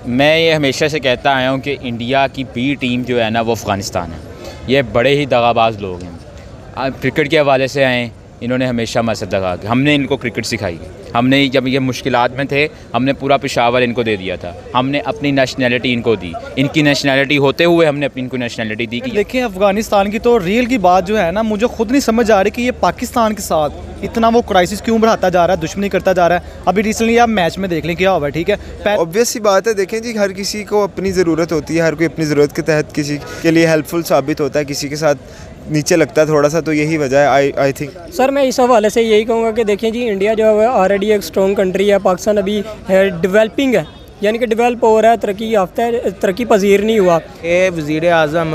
मैं ये हमेशा से कहता आया हूँ कि इंडिया की बी टीम जो है ना वो अफ़गानिस्तान है। ये बड़े ही दगाबाज लोग हैं। आप क्रिकेट के हवाले से आएँ, इन्होंने हमेशा मसद लगा के हमने इनको क्रिकेट सिखाई। हमने जब ये मुश्किलात में थे हमने पूरा पेशावर इनको दे दिया था। हमने अपनी नेशनैलिटी इनको दी, इनकी नेशनैलिटी होते हुए हमने अपनी इनको नेशनैलिटी दी। देखिए अफ़गानिस्तान की तो रियल की बात जो है ना, मुझे खुद नहीं समझ आ रही कि ये पाकिस्तान के साथ इतना वो क्राइसिस क्यों बढ़ाता जा रहा है, दुश्मनी करता जा रहा है। अभी रिसेंटली आप मैच में देख लें क्या हुआ, ठीक है। ऑब्वियस सी बात है, देखें जी, हर किसी को अपनी ज़रूरत होती है, हर कोई अपनी ज़रूरत के तहत किसी के लिए हेल्पफुल साबित होता है, किसी के साथ नीचे लगता है थोड़ा सा, तो यही वजह है आई थिंक। सर मैं इस हवाले से यही कहूँगा कि देखिए जी, इंडिया जो है ऑलरेडी एक स्ट्रॉन्ग कंट्री है, पाकिस्तान अभी डेवलपिंग है, यानी कि डेवलप हो रहा है, तरक्की याफ्ता है, तरक्की पजीर नहीं हुआ। ये वज़ीर आज़म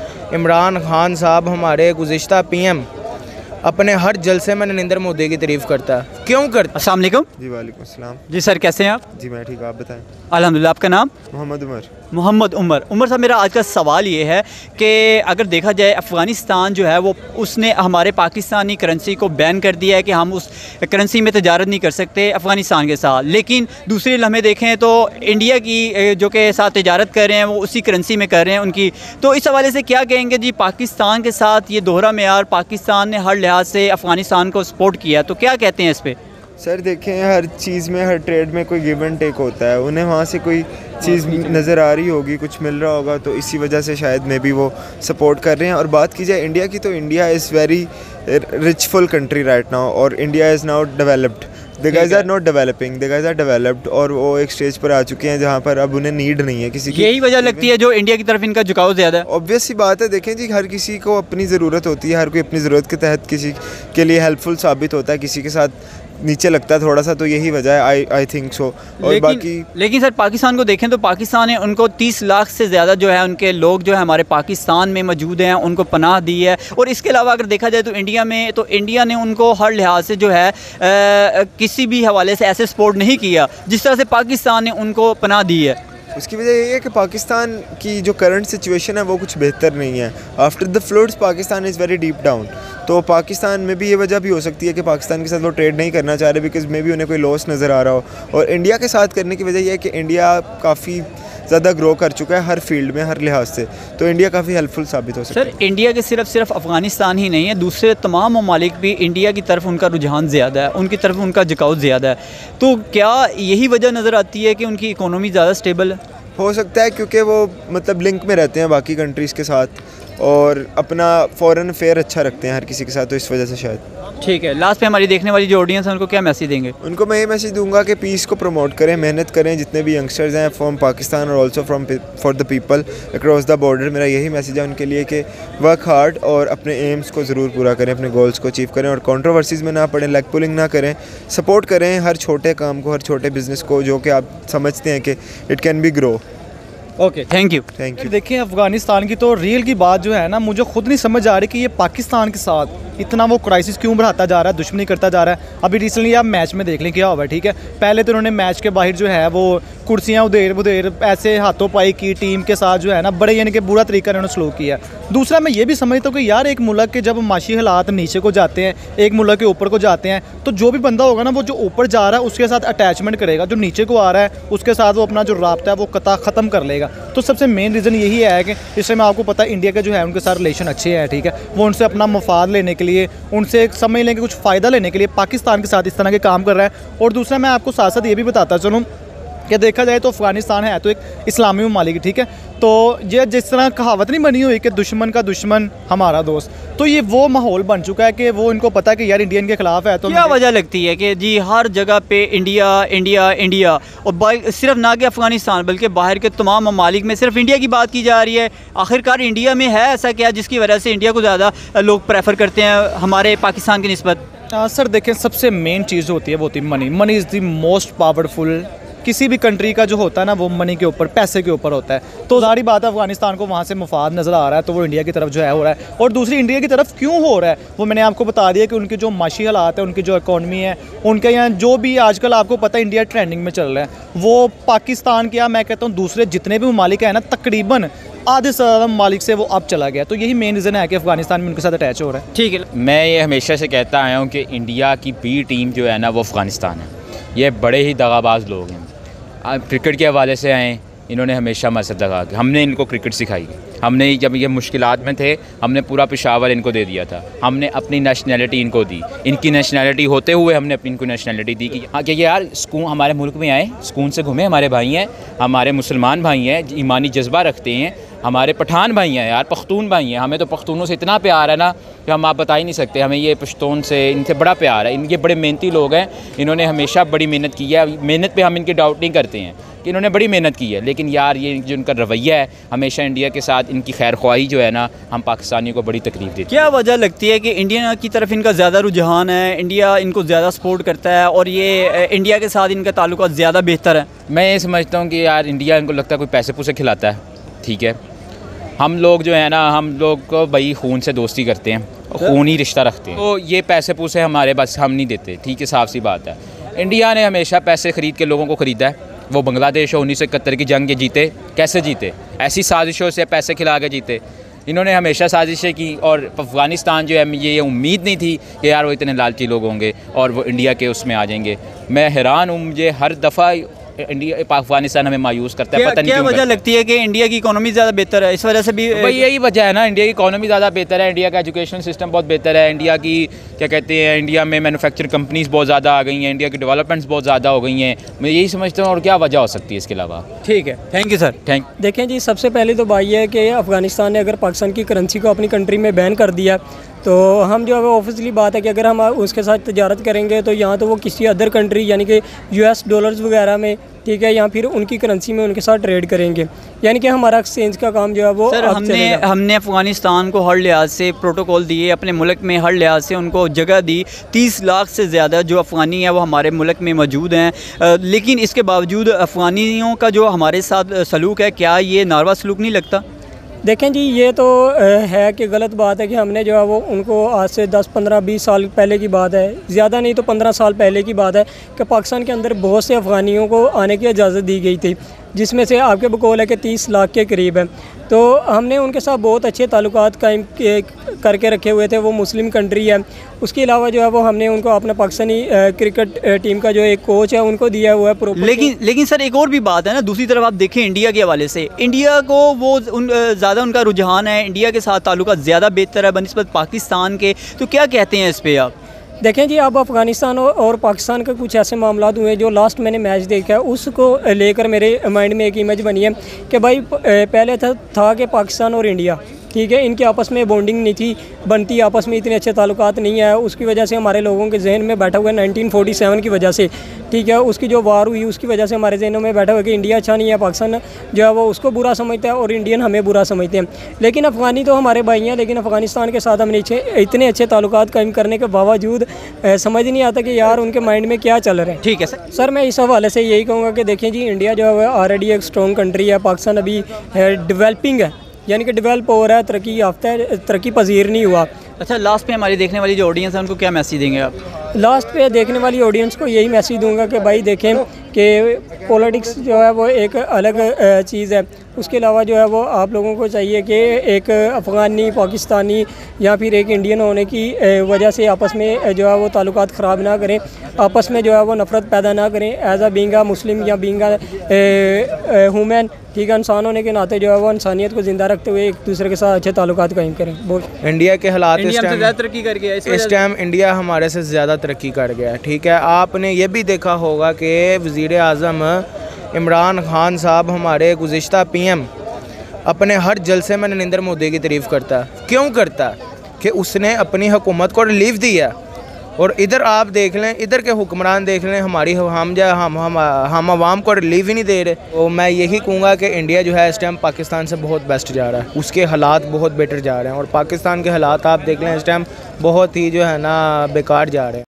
इमरान खान साहब हमारे गुज़िश्ता PM अपने हर जलसे में नरेंद्र मोदी की तारीफ़ करता है, क्यों करता? अस्सलाम वालेकुम। जी वालेकुम अस्सलाम। जी सर, कैसे हैं आप? जी मैं ठीक, आप बताएं। अल्हम्दुलिल्लाह। आपका नाम? मोहम्मद उमर। मोहम्मद उमर साहब, मेरा आज का सवाल ये है कि अगर देखा जाए अफ़गानिस्तान जो है वो उसने हमारे पाकिस्तानी करेंसी को बैन कर दिया है कि हम उस करेंसी में तजारत नहीं कर सकते अफ़गानिस्तान के साथ, लेकिन दूसरे लम्हे देखें तो इंडिया की जो के साथ तजारत कर रहे हैं वो उसी करेंसी में कर रहे हैं उनकी। तो इस हवाले से क्या कहेंगे जी, पाकिस्तान के साथ ये दोहरा मेयार, पाकिस्तान ने हर लिहाज से अफ़गानिस्तान को सपोर्ट किया, तो क्या कहते हैं इस पर? सर देखें, हर चीज़ में, हर ट्रेड में कोई गिव एंड टेक होता है। उन्हें वहाँ से कोई चीज़ नज़र आ रही होगी, कुछ मिल रहा होगा, तो इसी वजह से शायद मे भी वो सपोर्ट कर रहे हैं। और बात की जाए इंडिया की, तो India is very richful country right now, और India is now developed. The guys are not developing, the guys are developed, और वो एक स्टेज पर आ चुके हैं जहाँ पर अब उन्हें नीड नहीं है किसी की। यही वजह लगती है जो इंडिया की तरफ इनका झुकाव ज़्यादा है। ऑब्वियस सी बात है, देखें जी, हर किसी को अपनी ज़रूरत होती है, हर कोई अपनी ज़रूरत के तहत किसी के लिए हेल्पफुल साबित होता है, किसी के साथ नीचे लगता है थोड़ा सा, तो यही वजह है आई थिंक सो। और लेकिन सर पाकिस्तान को देखें तो पाकिस्तान ने उनको 30 लाख से ज़्यादा जो है उनके लोग जो है हमारे पाकिस्तान में मौजूद हैं, उनको पनाह दी है। और इसके अलावा अगर देखा जाए तो इंडिया में, तो इंडिया ने उनको हर लिहाज से जो है किसी भी हवाले से ऐसे सपोर्ट नहीं किया जिस तरह से पाकिस्तान ने उनको पनाह दी है। उसकी वजह ये है कि पाकिस्तान की जो करंट सिचुएशन है वो कुछ बेहतर नहीं है। After the floods Pakistan is very deep down, तो पाकिस्तान में भी ये वजह भी हो सकती है कि पाकिस्तान के साथ वो ट्रेड नहीं करना चाह रहे, बिकॉज मे भी उन्हें कोई लॉस नज़र आ रहा हो। और इंडिया के साथ करने की वजह यह है कि इंडिया काफ़ी ज़्यादा ग्रो कर चुका है हर फील्ड में, हर लिहाज से, तो इंडिया काफ़ी हेल्पफुल साबित हो सकता है। सर इंडिया के सिर्फ अफ़गानिस्तान ही नहीं है, दूसरे तमाम ममालिक भी इंडिया की तरफ उनका रुझान ज़्यादा है, उनकी तरफ उनका झुकाव ज़्यादा है। तो क्या यही वजह नज़र आती है कि उनकी इकोनॉमी ज़्यादा स्टेबल है? हो सकता है, क्योंकि वो मतलब लिंक में रहते हैं बाकी कंट्रीज़ के साथ और अपना फॉरेन अफेयर अच्छा रखते हैं हर किसी के साथ, तो इस वजह से शायद। ठीक है, लास्ट पे हमारी देखने वाली जो ऑडियंस है उनको क्या मैसेज देंगे? उनको मैं ये मैसेज दूंगा कि पीस को प्रमोट करें, मेहनत करें, जितने भी यंगस्टर्स हैं फ्रॉम पाकिस्तान और also from for the people across the border. मेरा यही मैसेज है उनके लिए कि वर्क हार्ड और अपने एम्स को ज़रूर पूरा करें, अपने गोल्स को अचीव करें और कंट्रोवर्सीज़ में ना पड़ें, लेग पुलिंग ना करें, सपोर्ट करें हर छोटे काम को, हर छोटे बिजनेस को जो कि आप समझते हैं कि it can be grow. Okay, thank you. देखिए अफ़गानिस्तान की तो रियल की बात जो है ना, मुझे खुद नहीं समझ आ रही कि ये पाकिस्तान के साथ इतना वो क्राइसिस क्यों बढ़ाता जा रहा है, दुश्मनी करता जा रहा है। अभी रिसेंटली आप मैच में देख लें क्या हुआ, ठीक है। पहले तो उन्होंने मैच के बाहर जो है वो कुर्सियाँ उधेर ऐसे हाथों पाई की टीम के साथ जो है ना, बड़े यानी कि बुरा तरीका उन्होंने स्लोक किया। दूसरा मैं ये भी समझता हूँ कि यार एक मुल्क के जब माशी हालात नीचे को जाते हैं, एक मुल्क के ऊपर को जाते हैं, तो जो भी बंदा होगा ना, वो जो ऊपर जा रहा है उसके साथ अटैचमेंट करेगा, जो नीचे को आ रहा है उसके साथ वो अपना जो राब्ता है वो कता ख़त्म कर लेगा। तो सबसे मेन रीज़न यही है कि इससे मैं आपको पता है इंडिया के जो है उनके साथ रिलेशन अच्छे हैं, ठीक है। वो उनसे अपना मफाद लेने के लिए, उनसे समझ लें कि कुछ फ़ायदा लेने के लिए पाकिस्तान के साथ इस तरह के काम कर रहा है। और दूसरा मैं आपको साथ साथ ये भी बताता चलूँ कि देखा जाए तो अफ़गानिस्तान है तो एक इस्लामी ममालिक, ठीक है। तो ये जिस तरह कहावत नहीं बनी हुई कि दुश्मन का दुश्मन हमारा दोस्त, तो ये वो माहौल बन चुका है कि वो इनको पता है कि यार इंडियन के खिलाफ है। तो क्या वजह लगती है कि जी हर जगह पे इंडिया इंडिया इंडिया, और सिर्फ ना कि अफ़गानिस्तान बल्कि बाहर के तमाम ममालिक में सिर्फ इंडिया की बात की जा रही है? आखिरकार इंडिया में है ऐसा क्या जिसकी वजह से इंडिया को ज़्यादा लोग प्रेफर करते हैं हमारे पाकिस्तान की निस्बत? सर देखें, सबसे मेन चीज़ होती है वो होती है money. Money is the most powerful. किसी भी कंट्री का जो होता है ना, वो मनी के ऊपर, पैसे के ऊपर होता है। तो सारी बात है, अफगानिस्तान को वहाँ से मुफाद नज़र आ रहा है, तो वो इंडिया की तरफ जो है हो रहा है। और दूसरी इंडिया की तरफ क्यों हो रहा है वो मैंने आपको बता दिया कि उनके जो माशी हालात है, उनकी जो इकॉनमी है, उनके यहाँ जो भी आजकल आपको पता है इंडिया ट्रेंडिंग में चल रहा है, वो पाकिस्तान के, मैं कहता हूँ दूसरे जितने भी ममालिक हैं ना, तकरीबन आधे से ज़्यादा ममालिक से वो अब चला गया। तो यही मेन रीज़न है कि अफगानिस्तान में उनके साथ अटैच हो रहा है। ठीक है, मैं ये हमेशा से कहता आया हूँ कि इंडिया की बी टीम जो है ना वो अफ़गानिस्तान है। ये बड़े ही दगाबाज लोग हैं। आप क्रिकेट के हवाले से आएँ, इन्होंने हमेशा मसद लगा के, हमने इनको क्रिकेट सिखाई। हमने जब ये मुश्किलात में थे हमने पूरा पेशावर इनको दे दिया था, हमने अपनी नेशनैलिटी इनको दी, इनकी नेशनैलिटी होते हुए हमने अपनी इनको नेशनैलिटी दी कि हाँ कि यार सुकून हमारे मुल्क में आए, सुकून से घूमे, हमारे भाई हैं, हमारे मुसलमान भाई हैं, ईमानी जज्बा रखते हैं, हमारे पठान भाई हैं यार, पख्तून भाई हैं। हमें तो पख्तूनों से इतना प्यार है ना कि हम आप बता ही नहीं सकते। हमें ये पश्तून से, इनसे बड़ा प्यार है। ये बड़े मेहनती लोग हैं, इन्होंने हमेशा बड़ी मेहनत की है। मेहनत पे हम इनकी डाउट नहीं करते हैं कि इन्होंने बड़ी मेहनत की है, लेकिन यार ये जो इनका रवैया है हमेशा इंडिया के साथ, इनकी खैर ख्वाही जो है ना, हम पाकिस्तानियों को बड़ी तकलीफ़ देती है। क्या वजह लगती है कि इंडिया की तरफ इनका ज़्यादा रुझान है, इंडिया इनको ज़्यादा सपोर्ट करता है और ये इंडिया के साथ इनका ताल्लुकात ज़्यादा बेहतर है? मैं ये समझता हूँ कि यार इंडिया इनको लगता है कोई पैसे पूसे खिलाता है, ठीक है। हम लोग जो है ना, हम लोग को भाई खून से दोस्ती करते हैं, खून ही रिश्ता रखते हैं, तो ये पैसे पूसे हमारे बस हम नहीं देते, ठीक है, साफ सी बात है। इंडिया ने हमेशा पैसे ख़रीद के लोगों को ख़रीदा है। वो बांग्लादेश 1971 की जंग के जीते, कैसे जीते? ऐसी साजिशों से, पैसे खिला के जीते। इन्होंने हमेशा साजिशें की, और अफ़गानिस्तान जो है ये उम्मीद नहीं थी कि यार वो इतने लालची लोग होंगे और वो इंडिया के उसमें आ जाएंगे। मैं हैरान हूँ, मुझे हर दफ़ा इंडिया अफ़गानिस्तान हमें मायूस करता है, पता नहीं क्या वजह लगती है कि इंडिया की इकोनॉमी ज़्यादा बेहतर है, इस वजह से भी? भाई यही वजह है ना, इंडिया की इकोनॉमी ज़्यादा बेहतर है, इंडिया का एजुकेशन सिस्टम बहुत बेहतर है, इंडिया की क्या कहते हैं, इंडिया में मैन्युफैक्चरिंग कंपनीज़ बहुत ज़्यादा आ गई हैं, इंडिया की डेवलपमेंट्स बहुत ज़्यादा हो गई हैं। मैं यही समझता हूँ, और क्या वजह हो सकती है इसके अलावा? ठीक है, थैंक यू सर। थैंक। देखें जी, सबसे पहले तो बात यह है कि अफ़गानिस्तान ने अगर पाकिस्तान की करेंसी को अपनी कंट्री में बैन कर दिया, तो हम जो है वो ऑफिसली बात है कि अगर हम उसके साथ तजारत करेंगे तो यहाँ तो वो किसी अदर कंट्री यानी कि US डॉलर्स वगैरह में, ठीक है, या फिर उनकी करेंसी में उनके साथ ट्रेड करेंगे, यानी कि हमारा एक्सचेंज का काम जो है वो सर हमने अफ़गानिस्तान को हर लिहाज से प्रोटोकॉल दिए, अपने मुल्क में हर लिहाज से उनको जगह दी। 30 लाख से ज़्यादा जो अफ़गानी है वो हमारे मुल्क में मौजूद हैं, लेकिन इसके बावजूद अफ़गानियों का जो हमारे साथ सलूक है, क्या ये नारवा सलूक नहीं लगता? देखें जी, ये तो है कि गलत बात है कि हमने जो है वो उनको आज से 10, 15, 20 साल पहले की बात है, ज़्यादा नहीं तो 15 साल पहले की बात है कि पाकिस्तान के अंदर बहुत से अफ़गानियों को आने की इजाज़त दी गई थी, जिसमें से आपके बकौल है कि 30 लाख के करीब है। तो हमने उनके साथ बहुत अच्छे ताल्लुकात कायम करके रखे हुए थे। वो मुस्लिम कंट्री है। उसके अलावा जो है वो हमने उनको अपना पाकिस्तानी क्रिकेट टीम का जो एक कोच है उनको दिया हुआ है। लेकिन सर एक और भी बात है ना, दूसरी तरफ आप देखें इंडिया के हवाले से, इंडिया को वो ज़्यादा उनका रुझान है, इंडिया के साथ ताल्लुकात ज़्यादा बेहतर है बनिस्बत पाकिस्तान के, तो क्या कहते हैं इस पर आप? देखें जी, अब अफ़गानिस्तान और पाकिस्तान का कुछ ऐसे मामला हुए जो लास्ट मैंने मैच देखा है उसको लेकर मेरे माइंड में एक इमेज बनी है कि भाई पहले था कि पाकिस्तान और इंडिया, ठीक है, इनकी आपस में बॉन्डिंग नहीं थी बनती, आपस में इतने अच्छे ताल्लुकात नहीं है। उसकी वजह से हमारे लोगों के जहन में बैठा हुआ है 1947 की वजह से, ठीक है, उसकी जो वार हुई उसकी वजह से हमारे जहनों में बैठा हुआ है कि इंडिया अच्छा नहीं है, पाकिस्तान जो है वो उसको बुरा समझता है और इंडियन हमें बुरा समझते हैं। लेकिन अफ़गानी तो हमारे भाई हैं, लेकिन अफ़गानिस्तान के साथ हमने इतने अच्छे ताल्लुकात कायम करने के बावजूद समझ नहीं आता कि यार उनके माइंड में क्या चल रहा है। ठीक है सर, मैं इस हवाले से यही कहूँगा कि देखें जी, इंडिया जो है ऑलरेडी एक स्ट्रॉन्ग कंट्री है, पाकिस्तान अभी डेवलपिंग है, यानी कि डेवलप हो रहा है, तरक्की याफ्ता है, तरक्की पजीर नहीं हुआ। अच्छा, लास्ट पे हमारी देखने वाली जो ऑडियंस है उनको क्या मैसेज देंगे आप? लास्ट पे देखने वाली ऑडियंस को यही मैसेज दूंगा कि भाई देखें कि पॉलिटिक्स जो है वो एक अलग चीज़ है। उसके अलावा जो है वो आप लोगों को चाहिए कि एक अफ़गानी, पाकिस्तानी या फिर एक इंडियन होने की वजह से आपस में जो है वो ताल्लुकात ख़राब ना करें, आपस में जो है वो नफ़रत पैदा ना करें। एज आ बीइंग आ मुस्लिम या बीइंग आ ह्यूमन, ठीक है, इंसान होने के नाते जो है वो इंसानियत को ज़िंदा रखते हुए एक दूसरे के साथ अच्छे ताल्लुकात कायम करें। इंडिया के हालात तरक्की कर गया इस टाइम इंडिया हमारे से ज़्यादा तरक्की कर गया, ठीक है। आपने ये भी देखा होगा कि वज़ीर आज़म इमरान खान साहब हमारे गुज़िश्ता PM अपने हर जलसे में नरेंद्र मोदी की तारीफ़ करता है। क्यों करता है? कि उसने अपनी हुकूमत को रिलीफ दिया। और इधर आप देख लें, इधर के हुक्मरान देख लें, हमारी हम आवाम को रिलीफ ही नहीं दे रहे। तो मैं यही कहूँगा कि इंडिया जो है इस टाइम पाकिस्तान से बहुत बेस्ट जा रहा है, उसके हालात बहुत बेटर जा रहे हैं। और पाकिस्तान के हालात आप देख लें इस टाइम बहुत ही जो है ना बेकार जा रहे हैं।